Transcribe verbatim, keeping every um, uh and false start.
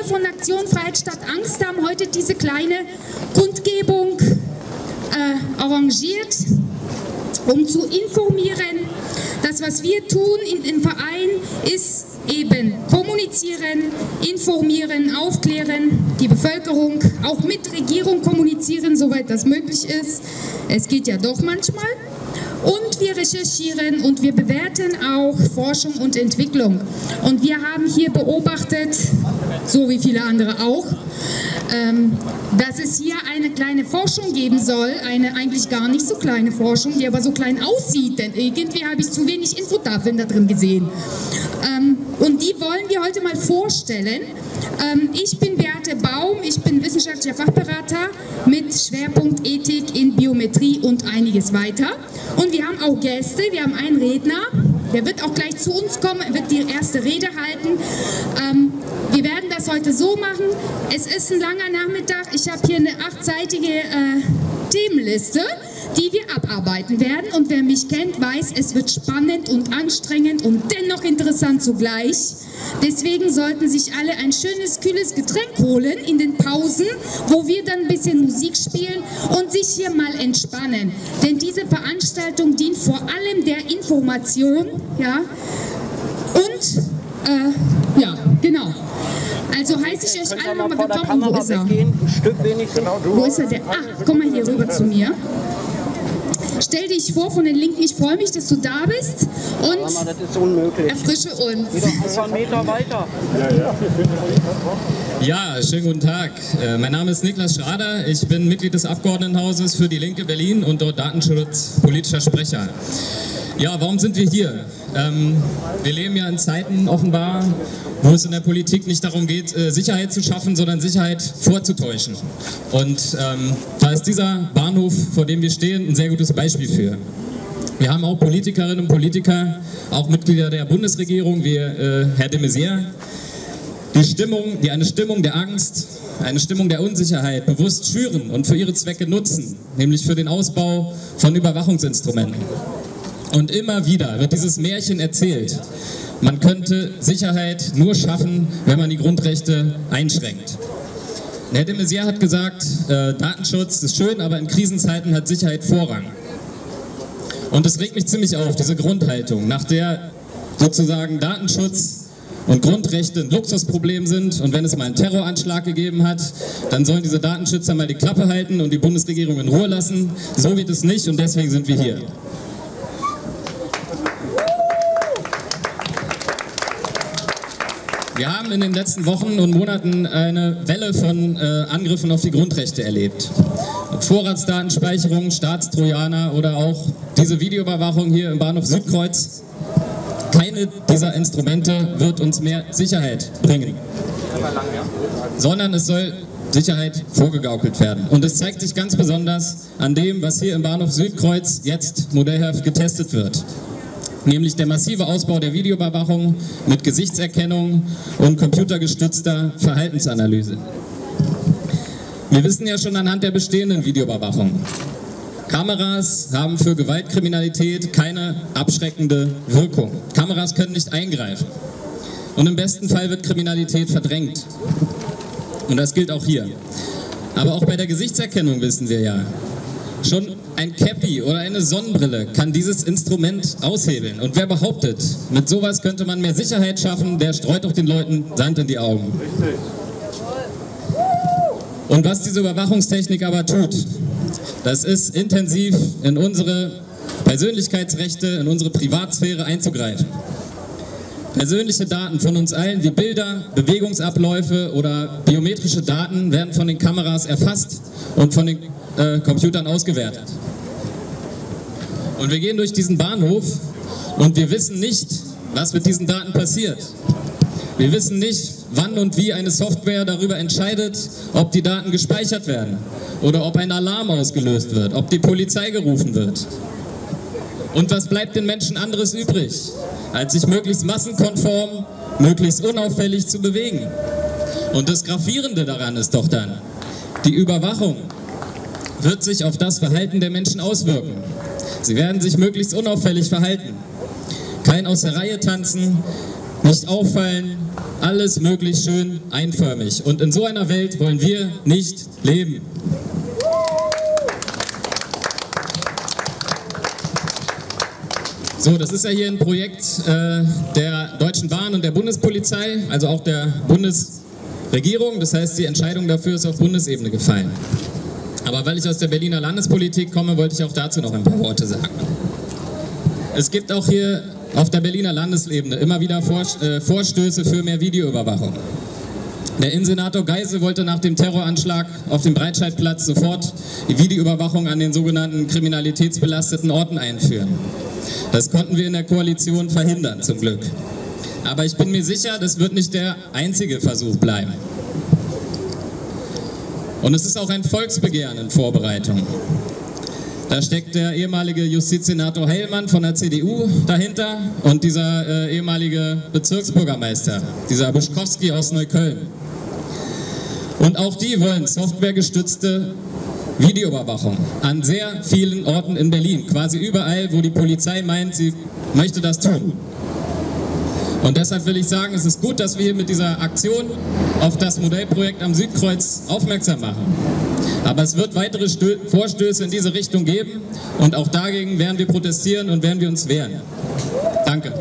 wir von Aktion Freiheit statt Angst haben heute diese kleine Kundgebung äh, arrangiert, um zu informieren. Das, was wir tun in, im Verein, ist eben kommunizieren, informieren, aufklären, die Bevölkerung auch mit Regierung kommunizieren, soweit das möglich ist. Es geht ja doch manchmal. Und wir recherchieren und wir bewerten auch Forschung und Entwicklung. Und wir haben hier beobachtet, so wie viele andere auch, ähm, dass es hier eine kleine Forschung geben soll, eine eigentlich gar nicht so kleine Forschung, die aber so klein aussieht, denn irgendwie habe ich zu wenig Infotafeln da drin gesehen. Ähm, und die wollen wir heute mal vorstellen. Ähm, ich bin Beate Baum, ich bin wissenschaftlicher Fachberater mit Schwerpunkt Ethik in Biometrie und einiges weiter. Und wir haben auch Gäste, wir haben einen Redner, der wird auch gleich zu uns kommen, er wird die erste Rede halten. Ähm, wir werden das heute so machen, es ist ein langer Nachmittag, ich habe hier eine achtseitige äh, Themenliste, die wir abarbeiten werden. Und wer mich kennt, weiß, es wird spannend und anstrengend und dennoch interessant zugleich. Deswegen sollten sich alle ein schönes, kühles Getränk holen in den Pausen, wo wir dann ein bisschen Musik spielen und sich hier mal entspannen. Denn diese Veranstaltung dient vor allem der Information, ja, und, äh, ja, genau. Also heiße ich euch alle nochmal willkommen. Wo ist er? Wo ist er denn? Ach, komm mal hier rüber zu mir. Stell dich vor von den Linken, ich freue mich, dass du da bist und ja, das ist unmöglich. Erfrische uns. Wieder einen Meter weiter. Ja, schönen guten Tag. Äh, mein Name ist Niklas Schrader, ich bin Mitglied des Abgeordnetenhauses für die Linke Berlin und dort datenschutzpolitischer Sprecher. Ja, warum sind wir hier? Ähm, wir leben ja in Zeiten offenbar, wo es in der Politik nicht darum geht, äh, Sicherheit zu schaffen, sondern Sicherheit vorzutäuschen. Und ähm, da ist dieser Bahnhof, vor dem wir stehen, ein sehr gutes Beispiel für. Wir haben auch Politikerinnen und Politiker, auch Mitglieder der Bundesregierung, wie äh, Herr de Maizière, die Stimmung, die eine Stimmung der Angst, eine Stimmung der Unsicherheit bewusst schüren und für ihre Zwecke nutzen, nämlich für den Ausbau von Überwachungsinstrumenten. Und immer wieder wird dieses Märchen erzählt. Man könnte Sicherheit nur schaffen, wenn man die Grundrechte einschränkt. Herr de Maizière hat gesagt, äh, Datenschutz ist schön, aber in Krisenzeiten hat Sicherheit Vorrang. Und es regt mich ziemlich auf, diese Grundhaltung, nach der sozusagen Datenschutz und Grundrechte ein Luxusproblem sind und wenn es mal einen Terroranschlag gegeben hat, dann sollen diese Datenschützer mal die Klappe halten und die Bundesregierung in Ruhe lassen. So geht es nicht und deswegen sind wir hier. Wir haben in den letzten Wochen und Monaten eine Welle von äh, Angriffen auf die Grundrechte erlebt. Vorratsdatenspeicherung, Staatstrojaner oder auch diese Videoüberwachung hier im Bahnhof Südkreuz. Keine dieser Instrumente wird uns mehr Sicherheit bringen, sondern es soll Sicherheit vorgegaukelt werden. Und es zeigt sich ganz besonders an dem, was hier im Bahnhof Südkreuz jetzt modellhaft getestet wird. Nämlich der massive Ausbau der Videoüberwachung mit Gesichtserkennung und computergestützter Verhaltensanalyse. Wir wissen ja schon anhand der bestehenden Videoüberwachung, Kameras haben für Gewaltkriminalität keine abschreckende Wirkung. Kameras können nicht eingreifen. Und im besten Fall wird Kriminalität verdrängt. Und das gilt auch hier. Aber auch bei der Gesichtserkennung wissen wir ja, schon ein Cappy oder eine Sonnenbrille kann dieses Instrument aushebeln. Und wer behauptet, mit sowas könnte man mehr Sicherheit schaffen, der streut doch den Leuten Sand in die Augen. Und was diese Überwachungstechnik aber tut, das ist intensiv in unsere Persönlichkeitsrechte, in unsere Privatsphäre einzugreifen. Persönliche Daten von uns allen wie Bilder, Bewegungsabläufe oder biometrische Daten werden von den Kameras erfasst und von den äh, Computern ausgewertet. Und wir gehen durch diesen Bahnhof und wir wissen nicht, was mit diesen Daten passiert. Wir wissen nicht, wann und wie eine Software darüber entscheidet, ob die Daten gespeichert werden oder ob ein Alarm ausgelöst wird, ob die Polizei gerufen wird. Und was bleibt den Menschen anderes übrig, als sich möglichst massenkonform, möglichst unauffällig zu bewegen? Und das Gravierende daran ist doch dann, die Überwachung wird sich auf das Verhalten der Menschen auswirken. Sie werden sich möglichst unauffällig verhalten. Kein aus der Reihe tanzen, nicht auffallen, alles möglichst schön einförmig. Und in so einer Welt wollen wir nicht leben. So, das ist ja hier ein Projekt äh, der Deutschen Bahn und der Bundespolizei, also auch der Bundesregierung. Das heißt, die Entscheidung dafür ist auf Bundesebene gefallen. Aber weil ich aus der Berliner Landespolitik komme, wollte ich auch dazu noch ein paar Worte sagen. Es gibt auch hier auf der Berliner Landesebene immer wieder Vorstöße für mehr Videoüberwachung. Der Innensenator Geisel wollte nach dem Terroranschlag auf dem Breitscheidplatz sofort die Videoüberwachung an den sogenannten kriminalitätsbelasteten Orten einführen. Das konnten wir in der Koalition verhindern, zum Glück. Aber ich bin mir sicher, das wird nicht der einzige Versuch bleiben. Und es ist auch ein Volksbegehren in Vorbereitung. Da steckt der ehemalige Justizsenator Heilmann von der C D U dahinter und dieser äh, ehemalige Bezirksbürgermeister, dieser Buschkowski aus Neukölln. Und auch die wollen softwaregestützte Videoüberwachung an sehr vielen Orten in Berlin, quasi überall, wo die Polizei meint, sie möchte das tun. Und deshalb will ich sagen, es ist gut, dass wir hier mit dieser Aktion auf das Modellprojekt am Südkreuz aufmerksam machen. Aber es wird weitere Stö- Vorstöße in diese Richtung geben und auch dagegen werden wir protestieren und werden wir uns wehren. Danke.